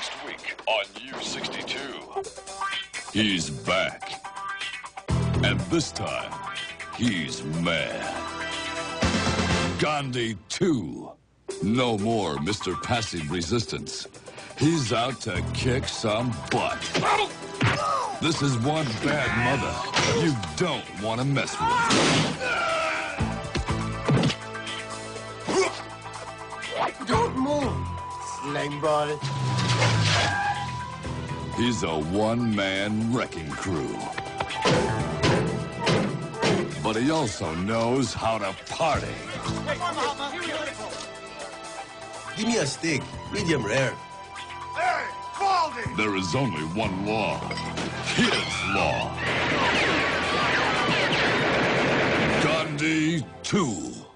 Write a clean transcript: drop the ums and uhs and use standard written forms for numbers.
next week on U62. He's back. And this time, he's mad. Ghandi 2. No more Mr. Passive Resistance. He's out to kick some butt. This is one bad mother you don't want to mess with. Don't move, slime ball. He's a one-man wrecking crew. But he also knows how to party. Give me a steak, medium rare. Hey, Baldy! There is only one law. His law. Ghandi 2.